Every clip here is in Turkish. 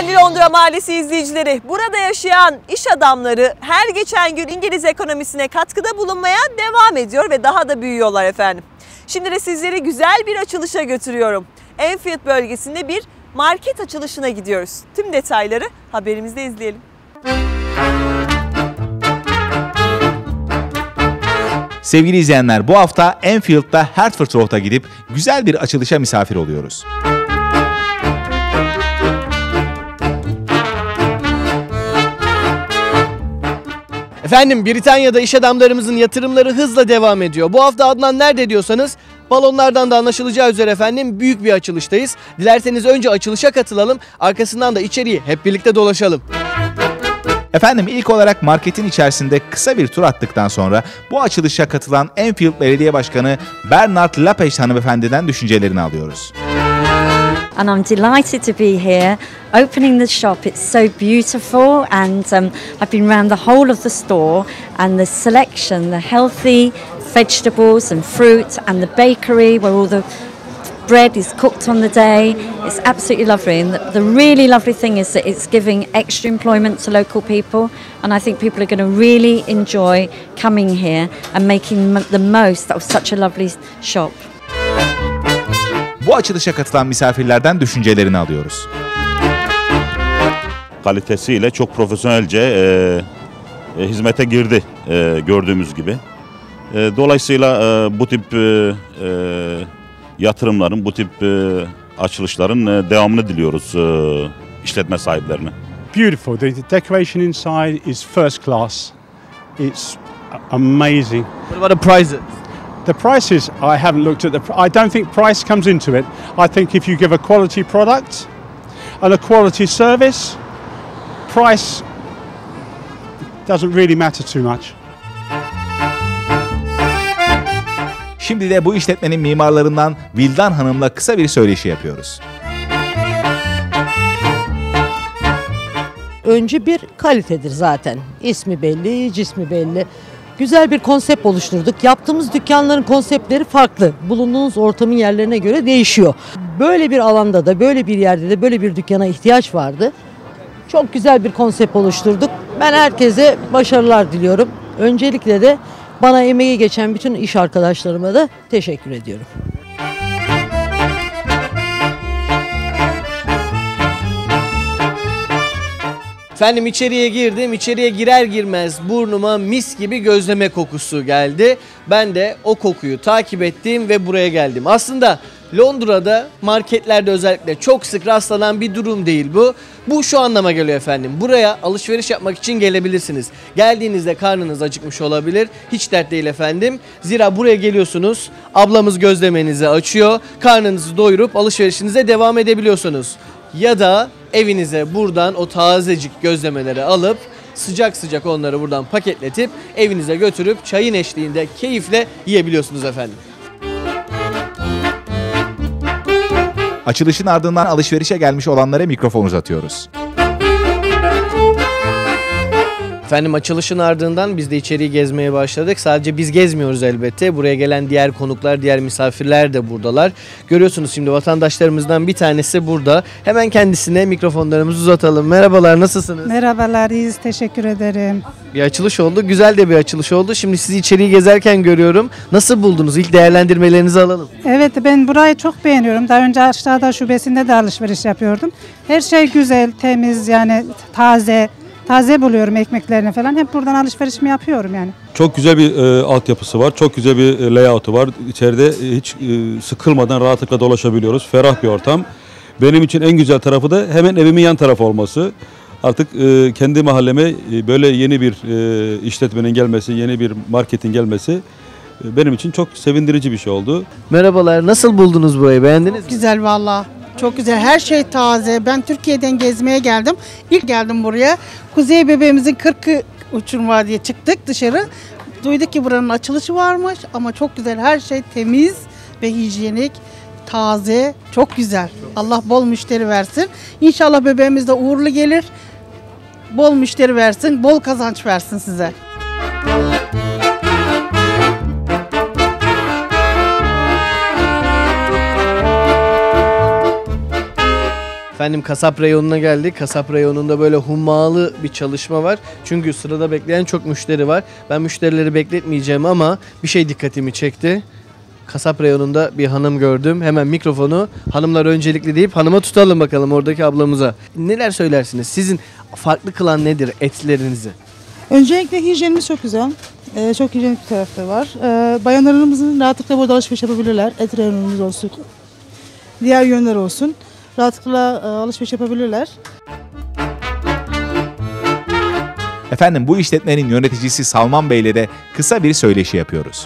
Değerli Londra Mahallesi izleyicileri, burada yaşayan iş adamları her geçen gün İngiliz ekonomisine katkıda bulunmaya devam ediyor ve daha da büyüyorlar efendim. Şimdi de sizleri güzel bir açılışa götürüyorum. Enfield bölgesinde bir market açılışına gidiyoruz. Tüm detayları haberimizde izleyelim. Sevgili izleyenler, bu hafta Enfield'da Hertford Road'a gidip güzel bir açılışa misafir oluyoruz. Efendim, Britanya'da iş adamlarımızın yatırımları hızla devam ediyor. Bu hafta Adnan nerede diyorsanız, balonlardan da anlaşılacağı üzere efendim büyük bir açılıştayız. Dilerseniz önce açılışa katılalım, arkasından da içeriği hep birlikte dolaşalım. Efendim, ilk olarak marketin içerisinde kısa bir tur attıktan sonra bu açılışa katılan Enfield Belediye Başkanı Bernard Lapage hanımefendiden düşüncelerini alıyoruz. And I'm delighted to be here, opening the shop. It's so beautiful, and I've been around the whole of the store, and the selection, the healthy vegetables and fruit, and the bakery where all the bread is cooked on the day. It's absolutely lovely, and the really lovely thing is that it's giving extra employment to local people, and I think people are going to really enjoy coming here and making the most of such a lovely shop. Bu açılışa katılan misafirlerden düşüncelerini alıyoruz. Kalitesiyle çok profesyonelce hizmete girdi gördüğümüz gibi. Dolayısıyla bu tip yatırımların, bu tip açılışların devamını diliyoruz işletme sahiplerine. Beautiful. The decoration inside is first class. It's amazing. What about the prices? The prices, I haven't looked at I don't think price comes into it. I think if you give a quality product and a quality service, price doesn't really matter too much. Şimdi de bu işletmenin mimarlarından Vildan Hanım'la kısa bir söyleşi yapıyoruz. Önce bir kalitedir zaten. İsmi belli, cismi belli. Güzel bir konsept oluşturduk. Yaptığımız dükkanların konseptleri farklı. Bulunduğunuz ortamın yerlerine göre değişiyor. Böyle bir alanda da, böyle bir yerde de böyle bir dükkana ihtiyaç vardı. Çok güzel bir konsept oluşturduk. Ben herkese başarılar diliyorum. Öncelikle de bana emeği geçen bütün iş arkadaşlarıma da teşekkür ediyorum. Efendim, içeriye girdim. İçeriye girer girmez burnuma mis gibi gözleme kokusu geldi. Ben de o kokuyu takip ettim ve buraya geldim. Aslında Londra'da marketlerde özellikle çok sık rastlanan bir durum değil bu. Bu şu anlama geliyor efendim. Buraya alışveriş yapmak için gelebilirsiniz. Geldiğinizde karnınız acıkmış olabilir. Hiç dert değil efendim. Zira buraya geliyorsunuz. Ablamız gözlemenizi açıyor. Karnınızı doyurup alışverişinize devam edebiliyorsunuz. Ya da evinize buradan o tazecik gözlemeleri alıp sıcak sıcak onları buradan paketletip evinize götürüp çayın eşliğinde keyifle yiyebiliyorsunuz efendim. Açılışın ardından alışverişe gelmiş olanlara mikrofon uzatıyoruz. Efendim, açılışın ardından biz de içeriği gezmeye başladık. Sadece biz gezmiyoruz elbette. Buraya gelen diğer konuklar, diğer misafirler de buradalar. Görüyorsunuz şimdi vatandaşlarımızdan bir tanesi burada. Hemen kendisine mikrofonlarımızı uzatalım. Merhabalar, nasılsınız? Merhabalar, iyiyiz. Teşekkür ederim. Bir açılış oldu. Güzel de bir açılış oldu. Şimdi sizi içeriği gezerken görüyorum. Nasıl buldunuz? İlk değerlendirmelerinizi alalım. Evet, ben burayı çok beğeniyorum. Daha önce aşağıda şubesinde de alışveriş yapıyordum. Her şey güzel, temiz, yani taze buluyorum ekmeklerini falan. Hep buradan alışverişimi yapıyorum yani. Çok güzel bir altyapısı var. Çok güzel bir layout'u var. İçeride hiç sıkılmadan rahatlıkla dolaşabiliyoruz. Ferah bir ortam. Benim için en güzel tarafı da hemen evimin yan tarafı olması. Artık kendi mahalleme böyle yeni bir işletmenin gelmesi, yeni bir marketin gelmesi benim için çok sevindirici bir şey oldu. Merhabalar, nasıl buldunuz burayı? Beğendiniz mi? Güzel valla. Çok güzel. Her şey taze. Ben Türkiye'den gezmeye geldim. İlk geldim buraya. Kuzey bebeğimizin 40'ı uçurma diye çıktık dışarı. Duyduk ki buranın açılışı varmış ama çok güzel. Her şey temiz ve hijyenik, taze. Çok güzel. Allah bol müşteri versin. İnşallah bebeğimiz de uğurlu gelir. Bol müşteri versin, bol kazanç versin size. Efendim kasap reyonuna geldik. Kasap reyonunda böyle hummalı bir çalışma var. Çünkü sırada bekleyen çok müşteri var. Ben müşterileri bekletmeyeceğim ama bir şey dikkatimi çekti. Kasap reyonunda bir hanım gördüm. Hemen mikrofonu hanımlar öncelikli deyip hanıma tutalım bakalım oradaki ablamıza. Neler söylersiniz? Sizin farklı kılan nedir etlerinizi? Öncelikle hijyenimiz çok güzel. Çok hijyenik bir tarafta var. Bayanlarımızın rahatlıkla burada alışveriş yapabilirler. Et reyonumuz olsun. Diğer yönler olsun. Rahatlıkla alışveriş yapabilirler. Efendim bu işletmenin yöneticisi Salman Bey'le de kısa bir söyleşi yapıyoruz.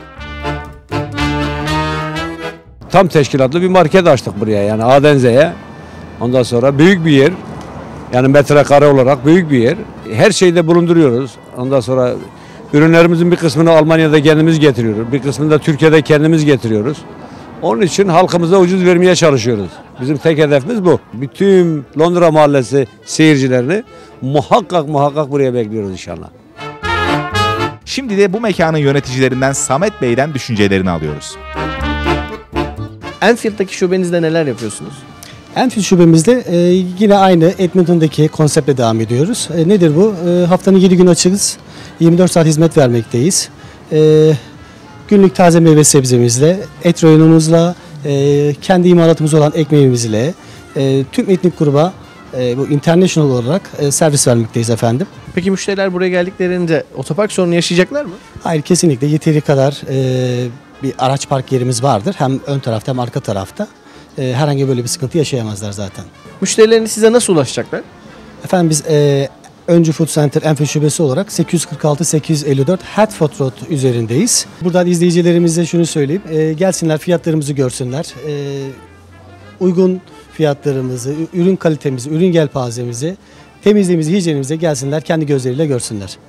Tam teşkilatlı bir market açtık buraya yani A'den Z'ye. Ondan sonra büyük bir yer. Yani metrekare olarak büyük bir yer. Her şeyi de bulunduruyoruz. Ondan sonra ürünlerimizin bir kısmını Almanya'da kendimiz getiriyoruz. Bir kısmını da Türkiye'de kendimiz getiriyoruz. Onun için halkımıza ucuz vermeye çalışıyoruz. Bizim tek hedefimiz bu. Bütün Londra Mahallesi seyircilerini muhakkak buraya bekliyoruz inşallah. Şimdi de bu mekanın yöneticilerinden Samet Bey'den düşüncelerini alıyoruz. Enfield'daki şubenizde neler yapıyorsunuz? Enfield şubemizde yine aynı Edmonton'daki konseptle devam ediyoruz. Nedir bu? Haftanın 7 gün açığız. 24 saat hizmet vermekteyiz. Günlük taze meyve sebzemizle, et reyonumuzla, kendi imalatımız olan ekmeğimizle, tüm etnik gruba bu international olarak servis vermekteyiz efendim. Peki müşteriler buraya geldiklerinde otopark sorunu yaşayacaklar mı? Hayır, kesinlikle yeteri kadar bir araç park yerimiz vardır. Hem ön tarafta hem arka tarafta. Herhangi böyle bir sıkıntı yaşayamazlar zaten. Müşterileriniz size nasıl ulaşacaklar? Efendim biz Öncü Food Center Enfield şubesi olarak 846-854 Hertford Road üzerindeyiz. Buradan izleyicilerimize şunu söyleyeyim. Gelsinler, fiyatlarımızı görsünler. Uygun fiyatlarımızı, ürün kalitemizi, ürün yelpazemizi, temizliğimizi, hijyenimizi gelsinler, kendi gözleriyle görsünler.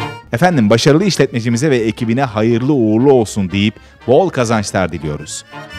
Efendim başarılı işletmecimize ve ekibine hayırlı uğurlu olsun deyip bol kazançlar diliyoruz.